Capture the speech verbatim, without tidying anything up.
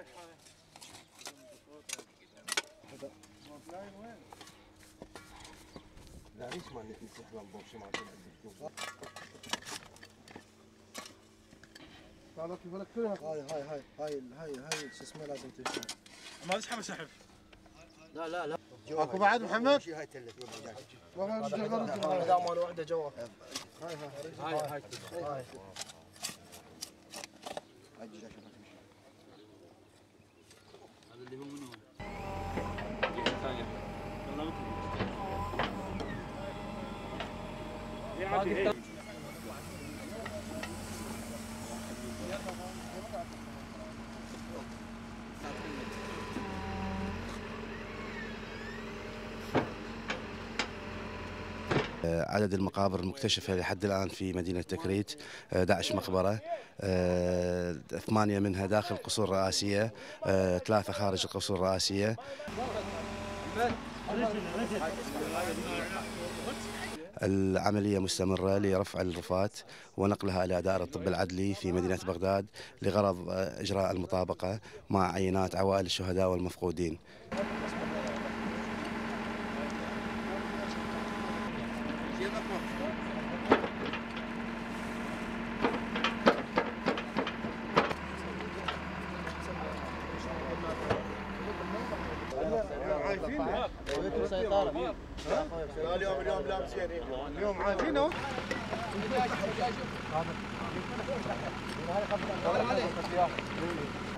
لا ليش ما نفتح لمبه شو ما هذا كيف لك كلها هاي هاي هاي هاي هاي هاي شو اسمه لازم تمشي ما تسحب سحب لا لا لا اكو بعد محمد؟ هاي تلت هذا مال وحده جوا هاي هاي هاي هاي هاي هذا اللي هو منو؟ ثانية عدد المقابر المكتشفة لحد الآن في مدينة تكريت احد عشر مقبرة، ثمانية منها داخل القصور الرئاسية، ثلاثة خارج القصور الرئاسية. العملية مستمرة لرفع الرفات ونقلها إلى دائرة الطب العدلي في مدينة بغداد لغرض إجراء المطابقة مع عينات عوائل الشهداء والمفقودين. اليوم اليوم لابسين اليوم عارفينه هذا